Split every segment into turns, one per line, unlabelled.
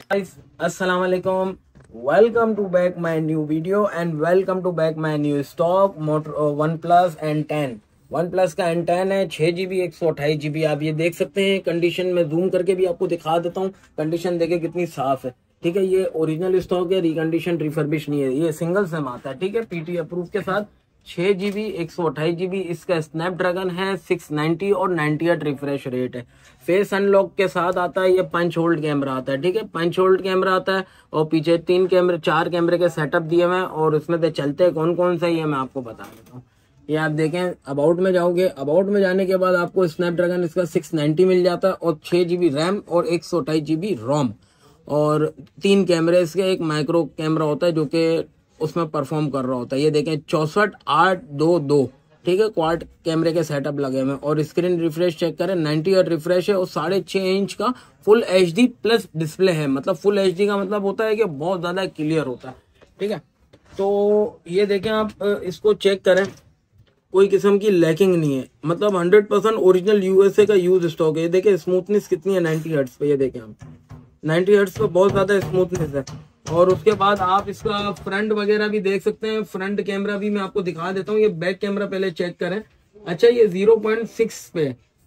guys, अस्सलाम वालेकुम, welcome to back my new video and welcome to back my new stock motor OnePlus N10। OnePlus का N10 है 6GB 128GB। आप ये देख सकते हैं, कंडीशन में जूम करके भी आपको दिखा देता हूँ। कंडीशन देखे कितनी साफ है, ठीक है। ये ओरिजिनल स्टॉक है, रिकंडीशन रिफर्बिश नहीं है, ये सिंगल सिम आता है, ठीक है, पीटी अप्रूव के साथ। 6GB 128GB इसका स्नैपड्रैगन है, 690 और 98 रिफ्रेश रेट है। फेस अनलॉक के साथ आता है, ये पंच होल्ड कैमरा आता है, ठीक है, पंच होल्ड कैमरा आता है और पीछे 4 कैमरे के सेटअप दिए हुए हैं और उसमें से चलते कौन कौन से ये मैं आपको बता देता हूँ। ये आप देखें, अबाउट में जाओगे, अबाउट में जाने के बाद आपको स्नैपड्रैगन इसका 690 मिल जाता है और 6GB रैम और 128GB रोम और 3 कैमरे इसके, एक माइक्रो कैमरा होता है जो कि उसमें परफॉर्म कर रहा होता है। ये देखें 64:8:2:2, ठीक है, क्वाड कैमरे के सेटअप लगे हुए हैं और स्क्रीन रिफ्रेश चेक करें 98 रिफ्रेश है और 6.5 इंच का फुल HD प्लस डिस्प्ले है। मतलब फुल HD का मतलब होता है कि बहुत ज्यादा क्लियर होता है, ठीक है। तो ये देखें, आप इसको चेक करें, कोई किस्म की लैकिंग नहीं है, मतलब 100% ओरिजिनल USA का यूज स्टॉक है। ये देखें स्मूथनेस कितनी है 90 हर्ट्ज पे, ये देखें आप 90 हर्ट्ज पे बहुत ज्यादा स्मूथनेस है। और उसके बाद आप इसका फ्रंट वगैरह भी देख सकते हैं, फ्रंट कैमरा भी मैं आपको दिखा देता हूँ। ये बैक कैमरा पहले चेक करें। अच्छा, ये 0.6 पे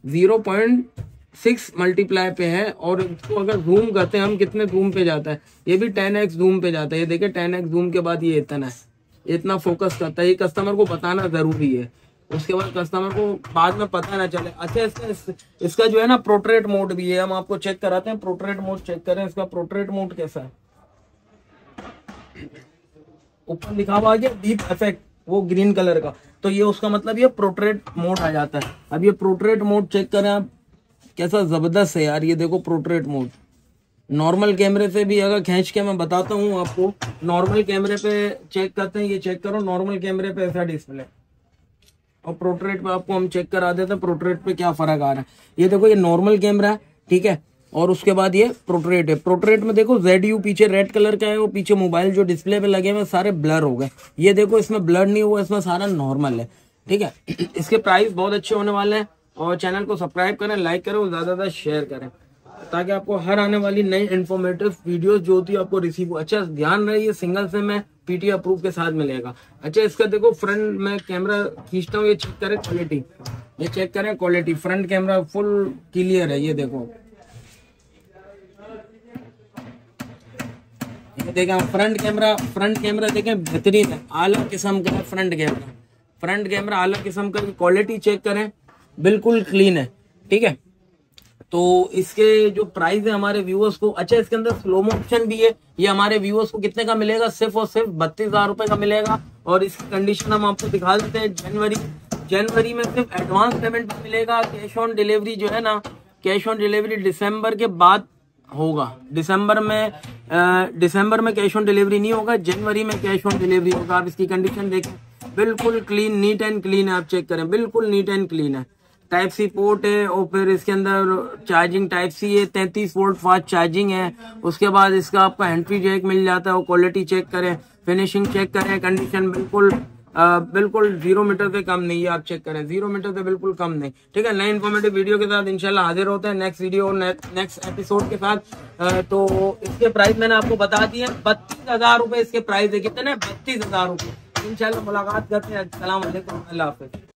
0.6 मल्टीप्लाई पे है और इसको अगर जूम करते हैं हम, कितने जूम पे जाता है, ये भी 10x जूम पे जाता है। ये देखिए 10x जूम के बाद ये इतना है, इतना फोकस करता है। ये कस्टमर को बताना जरूरी है, उसके बाद कस्टमर को बाद में पता ना चले। अच्छा, इसका जो है ना पोर्ट्रेट मोड भी है, हम आपको चेक कराते हैं। पोर्ट्रेट मोड चेक करें, इसका पोर्ट्रेट मोड कैसा है। ऊपर लिखा हुआ है डीप इफेक्ट, वो ग्रीन कलर का, तो ये उसका मतलब ये पोर्ट्रेट मोड आ जाता है। अब ये पोर्ट्रेट मोड चेक करें आप, कैसा जबरदस्त है यार। ये देखो पोर्ट्रेट मोड, नॉर्मल कैमरे से भी अगर खींच के मैं बताता हूँ आपको, नॉर्मल कैमरे पे चेक करते हैं, ये चेक करो, नॉर्मल कैमरे पे ऐसा डिस्प्ले और पोर्ट्रेट पे आपको हम चेक करा देते हैं पोर्ट्रेट पे क्या फर्क आ रहा है। ये देखो, ये नॉर्मल कैमरा है, ठीक है, और उसके बाद ये पोर्ट्रेट है। पोर्ट्रेट में देखो ZU पीछे रेड कलर का है, वो पीछे मोबाइल जो डिस्प्ले पे लगे हुए सारे ब्लर हो गए। ये देखो, इसमें ब्लर नहीं हुआ, इसमें सारा नॉर्मल है, ठीक है। इसके प्राइस बहुत अच्छे होने वाले हैं और चैनल को सब्सक्राइब करें, लाइक करें और ज्यादा शेयर करें ताकि आपको हर आने वाली नई इन्फॉर्मेटिव वीडियोस जो होती है आपको रिसीव हो। अच्छा, ध्यान रहे, ये सिंगल सिम है, पीटी अप्रूव के साथ मिलेगा। अच्छा, इसका देखो फ्रंट में कैमरा खींचता हूँ, ये चेक करें क्वालिटी, ये चेक करें quality, front camera full clear है। ये देखो, ये देखें फ्रंट कैमरा देखें बेहतरीन है, आला किस्म का है फ्रंट कैमरा आला किस्म का। क्वालिटी चेक करें, बिल्कुल क्लीन है, ठीक है। तो इसके जो प्राइस है हमारे व्यूअर्स को, अच्छा इसके अंदर स्लो मोशन भी है, ये हमारे व्यूअर्स को कितने का मिलेगा, सिर्फ और सिर्फ 32,000 रुपए का मिलेगा। और इसकी कंडीशन हम आपको दिखा देते हैं। जनवरी में सिर्फ एडवांस पेमेंट मिलेगा। कैश ऑन डिलीवरी जो है ना, कैश ऑन डिलीवरी दिसंबर के बाद होगा। दिसंबर में कैश ऑन डिलीवरी नहीं होगा, जनवरी में कैश ऑन डिलीवरी होगा। आप इसकी कंडीशन देखें, बिल्कुल क्लीन, नीट एंड क्लीन है, आप चेक करें, बिल्कुल नीट एंड क्लीन है। टाइप सी पोर्ट है और फिर इसके अंदर चार्जिंग टाइप सी है, 33 वोल्ट फास्ट चार्जिंग है। उसके बाद इसका आपका एंट्री जैक मिल जाता है। और क्वालिटी चेक करें, फिनिशिंग चेक करें, कंडीशन बिल्कुल 0 मीटर से कम नहीं है। आप चेक करें, 0 मीटर से बिल्कुल कम नहीं, ठीक है। नए इन्फॉर्मेटिव वीडियो के साथ इंशाल्लाह हाजिर होते हैं नेक्स्ट वीडियो और नेक्स्ट एपिसोड के साथ। तो इसके प्राइस मैंने आपको बता दिए, 32,000 रुपए इसके प्राइस है। कितने? 32,000 रुपए। इंशाल्लाह मुलाकात करते हैं। अस्सलाम वालेकुम, अल्लाह हाफिज।